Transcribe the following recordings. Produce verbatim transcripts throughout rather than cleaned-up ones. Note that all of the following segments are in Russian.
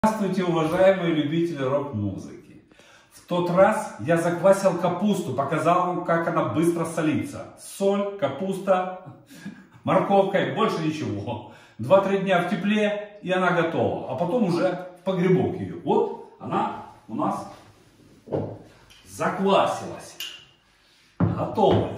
Здравствуйте, уважаемые любители рок-музыки. В тот раз я заквасил капусту, показал вам, как она быстро солится. Соль, капуста, морковка и больше ничего. два-три дня в тепле, и она готова. А потом уже в погребок ее. Вот она у нас заквасилась. Готовая.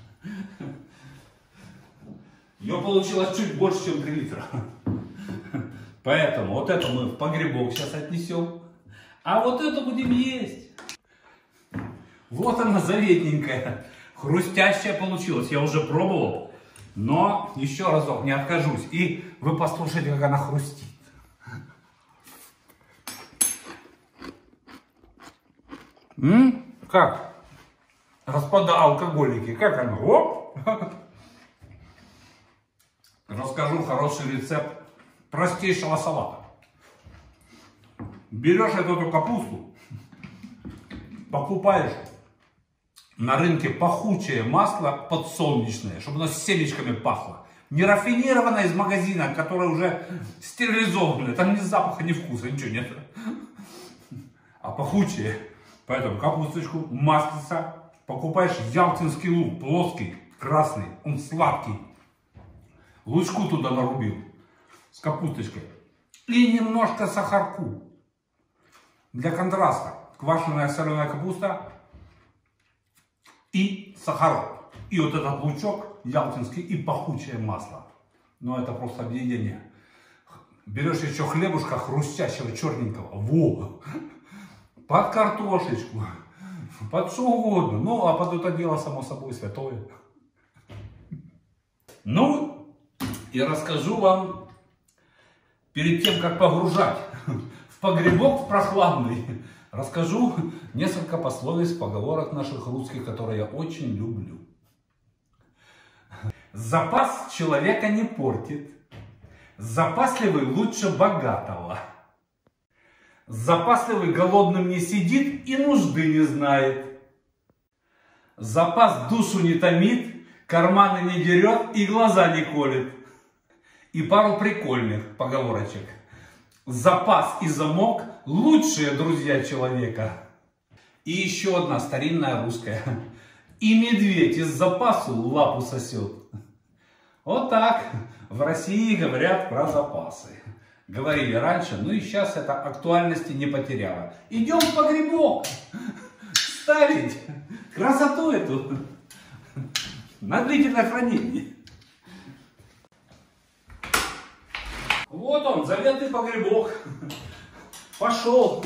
Ее получилось чуть больше, чем три литра. Поэтому вот это мы в погребок сейчас отнесем. А вот это будем есть. Вот она заветненькая. Хрустящая получилась. Я уже пробовал. Но еще разок не откажусь. И вы послушайте, как она хрустит. М? Как? Господа алкоголики, как оно? Оп! Расскажу хороший рецепт простейшего салата. Берешь эту капусту, покупаешь на рынке пахучее масло подсолнечное, чтобы оно с семечками пахло. Не рафинированное из магазина, которое уже стерилизованное. Там ни запаха, ни вкуса, ничего нет. А пахучее. Поэтому капусточку, маслица. Покупаешь ялтинский лук, плоский, красный, он сладкий. Лучку туда нарубил. С капусточкой. И немножко сахарку. Для контраста. Квашеная соленая капуста. И сахарок. И вот этот лучок ялтинский и пахучее масло. Но это просто объедение. Берешь еще хлебушка хрустящего, черненького. Во! Под картошечку. Под что угодно. Ну, а под это дело, само собой, святое. Ну, и расскажу вам, перед тем, как погружать в погребок прохладный, расскажу несколько пословиц, поговорок наших русских, которые я очень люблю. Запас человека не портит. Запасливый лучше богатого. Запасливый голодным не сидит и нужды не знает. Запас душу не томит, карманы не дерет и глаза не колет. И пару прикольных поговорочек. Запас и замок – лучшие друзья человека. И еще одна старинная русская. И медведь из запасу лапу сосет. Вот так в России говорят про запасы. Говорили раньше, ну и сейчас это актуальности не потеряло. Идем в погребок ставить красоту эту на длительное хранение. Вот он, заветный погребок. Пошел.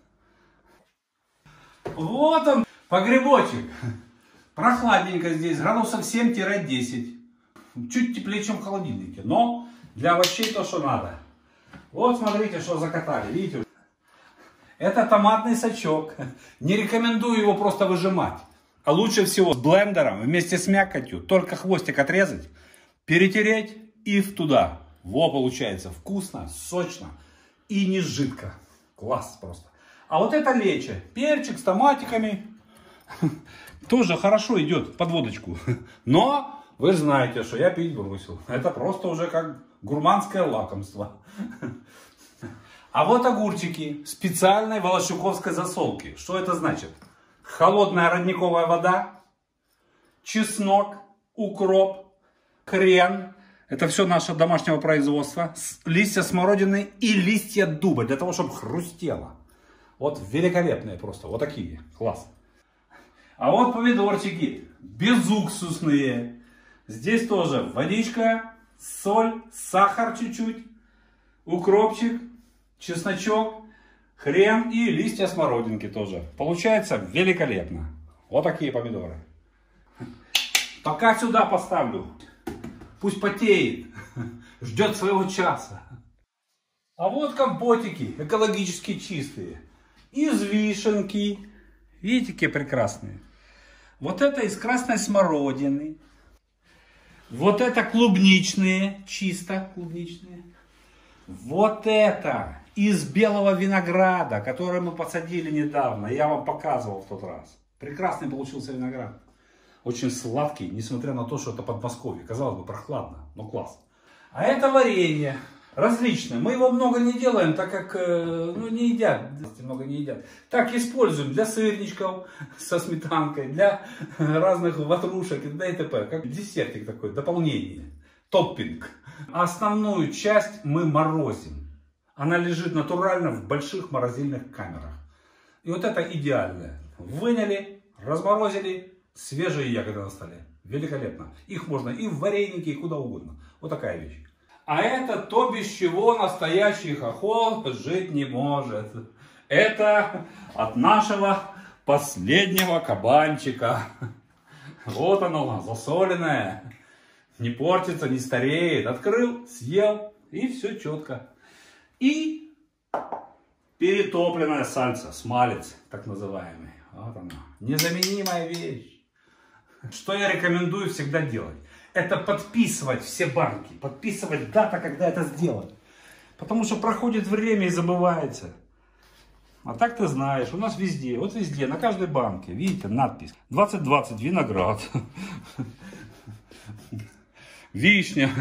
Вот он, погребочек. Прохладненько здесь, градусов семь-десять. Чуть теплее, чем в холодильнике. Но для овощей то, что надо. Вот смотрите, что закатали. Видите? Это томатный сачок. Не рекомендую его просто выжимать. А лучше всего с блендером вместе с мякотью. Только хвостик отрезать, перетереть и в туда. Во, получается вкусно, сочно и не жидко. Класс просто. А вот это лечо. Перчик с томатиками. Тоже хорошо идет под водочку. Но вы знаете, что я пить бросил. Это просто уже как гурманское лакомство. А вот огурчики специальной волошуковской засолки. Что это значит? Холодная родниковая вода, чеснок, укроп, хрен. Это все наше домашнего производства. Листья смородины и листья дуба. Для того, чтобы хрустело. Вот великолепные просто. Вот такие. Класс. А вот помидорчики. Безуксусные. Здесь тоже водичка, соль, сахар чуть-чуть, укропчик, чесночок, хрен и листья смородинки тоже. Получается великолепно. Вот такие помидоры. Пока сюда поставлю. Пусть потеет, ждет своего часа. А вот компотики, экологически чистые. Из вишенки. Видите, какие прекрасные. Вот это из красной смородины. Вот это клубничные, чисто клубничные. Вот это из белого винограда, который мы посадили недавно. Я вам показывал в тот раз. Прекрасный получился виноград. Очень сладкий, несмотря на то, что это Подмосковье. Казалось бы, прохладно, но класс. А это варенье. различные. Мы его много не делаем, так как ну, не едят, много не едят. Так используем для сырничков со сметанкой, для разных ватрушек и т.п. Как десертик такой, дополнение, топпинг. Основную часть мы морозим. Она лежит натурально в больших морозильных камерах. И вот это идеальное. Выняли, разморозили, свежие ягоды на столе. Великолепно. Их можно и в вареники, и куда угодно. Вот такая вещь. А это то, без чего настоящий хохол жить не может. Это от нашего последнего кабанчика. Вот оно, засоленное. Не портится, не стареет. Открыл, съел, и все четко. И перетопленная сальса, смалец, так называемый. Вот она. Незаменимая вещь. Что я рекомендую всегда делать? Это подписывать все банки. Подписывать дата, когда это сделать. Потому что проходит время и забывается. А так ты знаешь, у нас везде, вот везде, на каждой банке, видите, надпись. двадцать двадцать виноград. Вишня.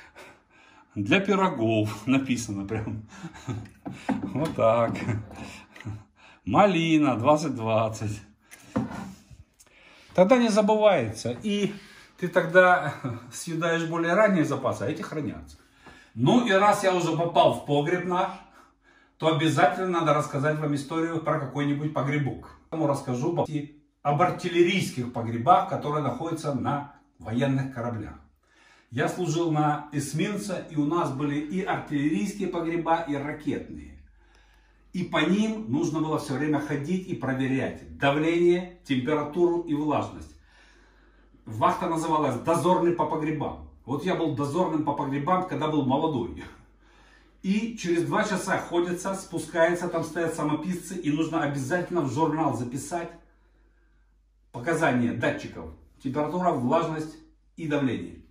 Для пирогов написано прям. Вот так. Малина двадцать двадцать. Тогда не забывается. И ты тогда съедаешь более ранние запасы, а эти хранятся. Ну и раз я уже попал в погреб наш, то обязательно надо рассказать вам историю про какой-нибудь погребок. Я расскажу об артиллерийских погребах, которые находятся на военных кораблях. Я служил на эсминце, и у нас были и артиллерийские погреба, и ракетные. И по ним нужно было все время ходить и проверять давление, температуру и влажность. Вахта называлась «Дозорный по погребам». Вот я был дозорным по погребам, когда был молодой. И через два часа ходится, спускается, там стоят самописцы, и нужно обязательно в журнал записать показания датчиков. Температура, влажность и давление.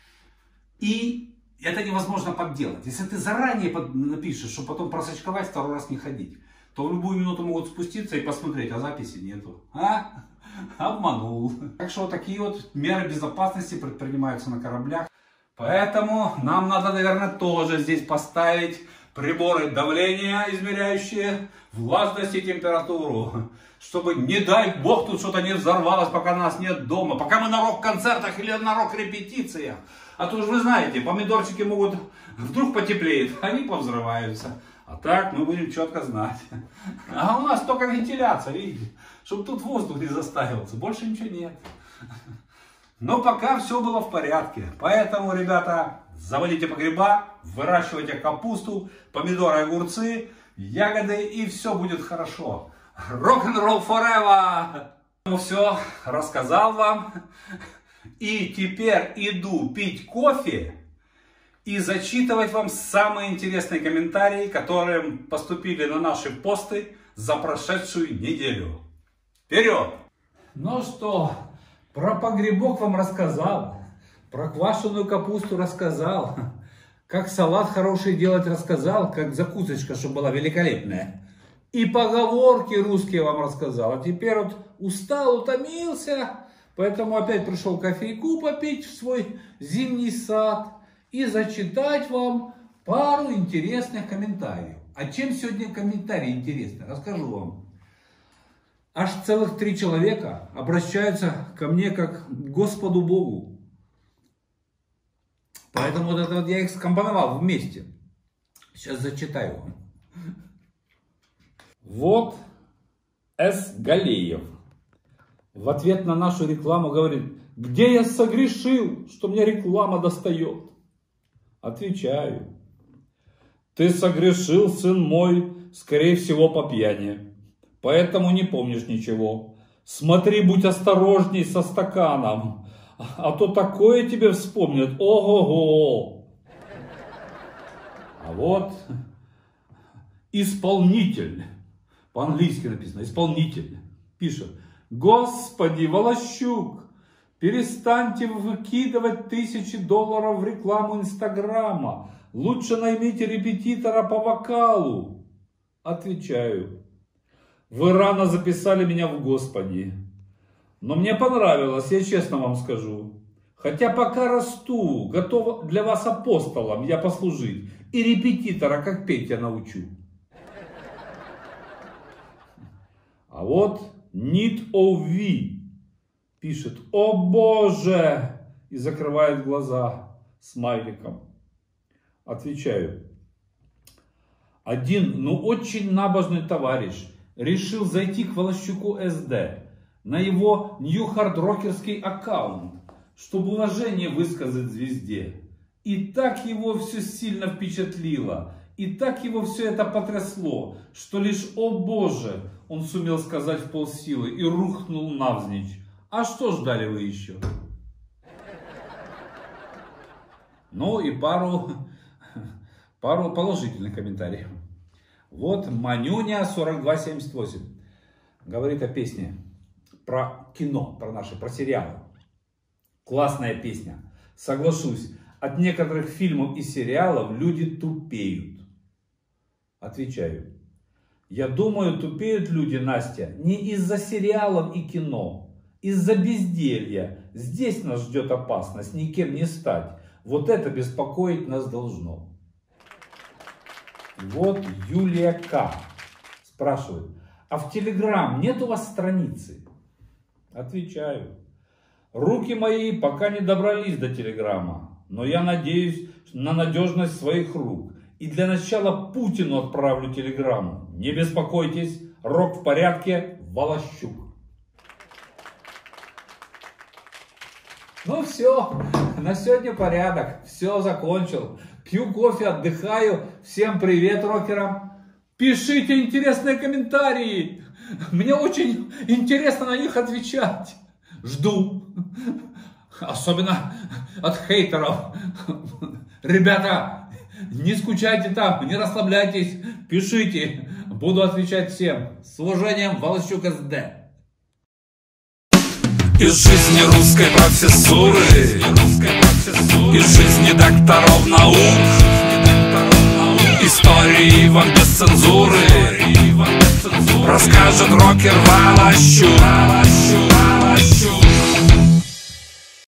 И это невозможно подделать. Если ты заранее напишешь, чтобы потом просочковать, второй раз не ходить, то в любую минуту могут спуститься и посмотреть, а записи нету. А? Обманул. Так что вот такие вот меры безопасности предпринимаются на кораблях. Поэтому нам надо, наверное, тоже здесь поставить приборы давления, измеряющие влажность и температуру. Чтобы, не дай бог, тут что-то не взорвалось, пока нас нет дома. Пока мы на рок-концертах или на рок-репетициях. А то уж вы знаете, помидорчики могут, вдруг потеплеет, они повзрываются. А так мы будем четко знать. А у нас только вентиляция, видите, чтобы тут воздух не застаивался. Больше ничего нет. Но пока все было в порядке. Поэтому, ребята, заводите погреба, выращивайте капусту, помидоры, огурцы, ягоды, и все будет хорошо. Рок-н-ролл forever! Ну все, рассказал вам. И теперь иду пить кофе и зачитывать вам самые интересные комментарии, которые поступили на наши посты за прошедшую неделю. Вперед! Ну что, про погребок вам рассказал, про квашеную капусту рассказал, как салат хороший делать рассказал, как закусочка, чтобы была великолепная. И поговорки русские вам рассказал. А теперь вот устал, утомился, поэтому опять пришел кофейку попить в свой зимний сад и зачитать вам пару интересных комментариев. А чем сегодня комментарии интересны? Расскажу вам. Аж целых три человека обращаются ко мне как к Господу Богу. Поэтому вот это вот я их скомпоновал вместе. Сейчас зачитаю вам. Вот С. Галеев в ответ на нашу рекламу говорит: где я согрешил, что мне реклама достает? Отвечаю: ты согрешил, сын мой, скорее всего по пьяни, поэтому не помнишь ничего. Смотри, будь осторожней со стаканом, а то такое тебе вспомнят, ого-го. А вот исполнитель, по-английски написано, исполнитель, пишет: Господи, Волощук, перестаньте выкидывать тысячи долларов в рекламу Инстаграма. Лучше наймите репетитора по вокалу. Отвечаю: вы рано записали меня в Господи. Но мне понравилось, я честно вам скажу. Хотя пока расту, готов для вас апостолом я послужить. И репетитора, как петь, я научу. А вот Need о ви пишет: «О боже!» и закрывает глаза смайликом. Отвечаю: один, ну очень набожный товарищ решил зайти к Волощуку эс дэ на его нью-хард-рокерский аккаунт, чтобы уважение высказать звезде. И так его все сильно впечатлило, и так его все это потрясло, что лишь «О боже!» он сумел сказать в полсилы и рухнул навзничь. А что ждали вы еще? Ну и пару, пару положительных комментариев. Вот Манюня сорок два семьдесят восемь говорит о песне про кино, про наши, про сериалы. Классная песня. Соглашусь, от некоторых фильмов и сериалов люди тупеют. Отвечаю: я думаю, тупеют люди, Настя, не из-за сериалов и кино, из-за безделья. Здесь нас ждет опасность, никем не стать. Вот это беспокоить нас должно. Вот Юлия К. спрашивает: а в Телеграм нет у вас страницы? Отвечаю: руки мои пока не добрались до Телеграма, но я надеюсь на надежность своих рук. И для начала Путину отправлю телеграмму. Не беспокойтесь, рок в порядке, Волощук. Ну все, на сегодня порядок, все закончил. Пью кофе, отдыхаю. Всем привет, рокерам. Пишите интересные комментарии. Мне очень интересно на них отвечать. Жду. Особенно от хейтеров. Ребята, не скучайте там, не расслабляйтесь. Пишите. Буду отвечать всем. С уважением, Волощук эс дэ. Из жизни русской профессуры, из жизни докторов наук, истории вам без цензуры расскажет рокер Волощук.